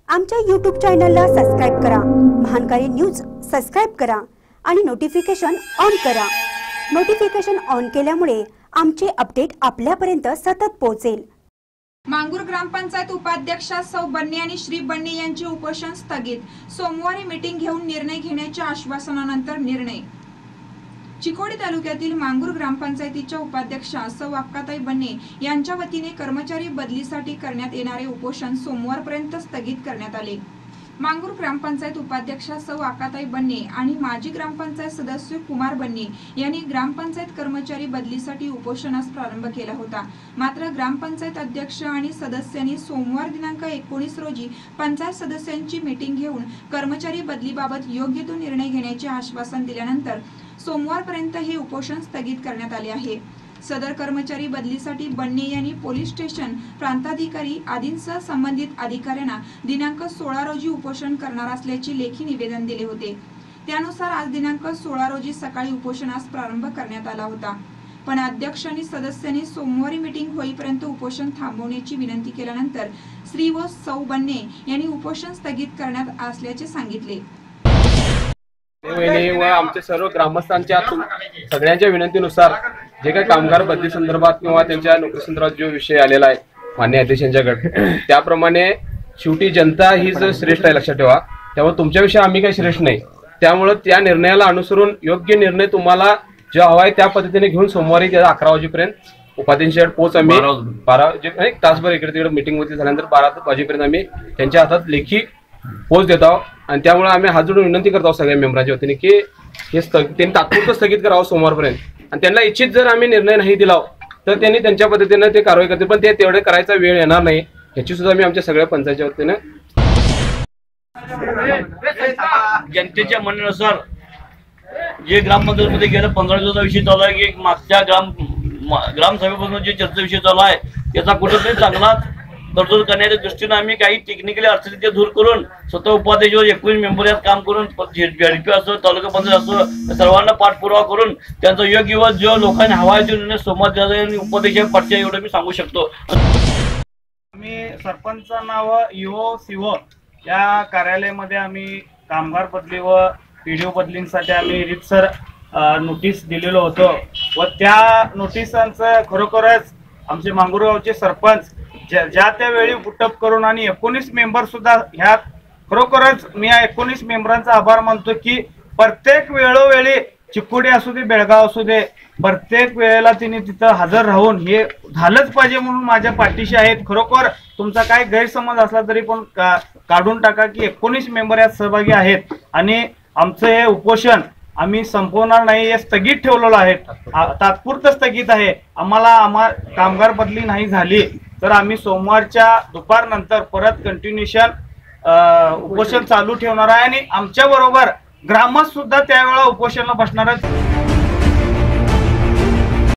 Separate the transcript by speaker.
Speaker 1: आमच्या YouTube चॅनलला subscribe करा, महानकारी न्यूज सबस्क्राइब करा आणि नोटिफिकेशन ऑन करा। नोटिफिकेशन ऑन केल्यामुळे आमचे अपडेट आपल्यापर्यंत सतत पोहोचेल।
Speaker 2: मांगूर ग्रामपंचायत उपाध्यक्षा सौ बन्ने आणि श्री बन्ने यांचे उपोषण स्थगित। सोमवारी मीटिंग घेऊन निर्णय घेण्याच्या आश्वासनानंतर निर्णय। चिकोडी तालुक्यातील मांगूर ग्रामपंचायतीच्या उपाध्यक्षा सौ अक्काताई बन्ने यांच्या वतीने कर्मचारी बदलीसाठी करण्यात येणारे उपोषण सोमवारपर्यंत स्थगित करण्यात आले। मांगूर ग्रामपंचायत उपाध्यक्षा सौ अक्काताई बन्ने आणि माजी ग्रामपंचायत सदस्य कुमार बन्ने यांनी ग्रामपंचायत कर्मचारी बदलीसाठी उपोषणास प्रारंभ केला होता। मात्र ग्रामपंचायत अध्यक्ष आणि सदस्यांनी सोमवार दिनांक 19 रोजी पंचायत सदस्यांची मीटिंग घेऊन कर्मचारी बदलीबाबत योग्य तो निर्णय घेण्याचे आश्वासन दिल्यानंतर सोमवारपर्यंत हे उपोषण स्थगित करण्यात आले आहे। सदर कर्मचारी बदलीसाठी बन्ने यांनी पोलीस स्टेशन, प्रांताधिकारी आदींसह संबंधित अधिकाऱ्यांना दिनांक 16 रोजी उपोषण करणार असल्याचे लेखी निवेदन दिले होते। त्यानुसार आज दिनांक 16 रोजी सकाळी उपोषणास प्रारंभ करण्यात आला होता। पण अध्यक्ष आणि सदस्यांनी सोमवारी मीटिंग होईपर्यंत उपोषण थांबवण्याची विनंती केल्यानंतर श्री व सौ बन्ने यांनी उपोषण स्थगित करण्यात असल्याचे सांगितले।
Speaker 3: व आमच्या सर्व ग्रामस्थांच्या सगळ्यांच्या विनंतीनुसार जे काही कामगार बदली संदर्भात किंवा त्यांच्या नोकरी संदर्भात जो विषय आलेला आहे मान्य अध्यक्षांच्याकडे, त्याप्रमाणे शेवटी जनता हीच श्रेष्ठ आहे, लक्षात ठेवा। त्यामुळे तुमच्याविषयी आम्ही काही श्रेष्ठ नाही, त्यामुळे त्या निर्णयाला अनुसरून योग्य निर्णय तुम्हाला जो हवा आहे त्या पद्धतीने घेऊन सोमवारी 11 वाजेपर्यंत उपाध्यक्षांकडे पोच आम्ही 12 एक तासभर इकडे तिकडे मीटिंग होती, झाल्यानंतर 12 वाजेपर्यंत आम्ही त्यांच्या हातात लेखी पोच देत आहोत। आणि त्यामुळे आम्ही हात जोडून विनंती करत आहोत सगळ्या मेंबरांच्या वतीने की हे त्यांनी तात्पुरतं स्थगित करावं सोमवारपर्यंत। आणि त्यांना इच्छित जर आम्ही निर्णय नाही दिला तर त्यांनी त्यांच्या पद्धतीने ते कारवाई करतील, पण ते तेवढे करायचा वेळ येणार नाही याची सुद्धा आम्ही आमच्या सगळ्या पंचायतच्या वतीने
Speaker 4: जनतेच्या म्हणण्यानुसार जे ग्रामपंचायतीमध्ये गेल्या 15 दिवसाचा विषय चालू आहे की मागच्या ग्रामसभेपासून जे चर्चा विषय चालू आहे त्याचा कुठेतरी चांगला तरतूद करण्याच्या दृष्टीने आम्ही काही टेक्निकली अडचणी दूर करून स्वतः उपाध्यक्षावर 19 मेंबर यात काम करून झेडपी असो, तालुका पंचायत असो, सर्वांना पाठपुरावा करून त्यांचा योग्य व जो लोकांनी हवा आहे तो निर्णय सोमवार द्यायचा उपाध्यक्ष पाठच्या एवढं मी सांगू शकतो।
Speaker 5: आम्ही सरपंचांना व ईओ सीओ या कार्यालयामध्ये आम्ही कामगार बदली व पीडीओ बदलींसाठी आम्ही रीतसर नोटीस दिलेलो होतो व त्या नोटिसांचं खरोखरच आमचे मांगूर गावचे सरपंच ज्या त्यावेळी पुटअप करून आणि 19 मेंबर सुद्धा ह्यात खरोखरच मी या 19 मेंबरांचा आभार मानतो की प्रत्येक वेळोवेळी चिकोडी असू दे, बेळगाव असू दे, प्रत्येक वेळेला तिने तिथं हजर राहून हे झालंच पाहिजे म्हणून माझ्या पाठीशी आहेत। खरोखर तुमचा काय गैरसमज असला तरी पण काढून टाका की 19 मेंबर यात सहभागी आहेत आणि आमचं हे उपोषण आम्ही संपवणार नाही, हे स्थगित ठेवलेलं आहे, तात्पुरतं स्थगित आहे। आम्हाला कामगार बदली नाही झाली तर आम्ही सोमवारच्या दुपारनंतर परत कंटिन्युएशन उपोषण चालू ठेवणार आहे आणि आमच्या बरोबर ग्रामस्थ सुद्धा त्यावेळेला उपोषणाला बसणार आहेत।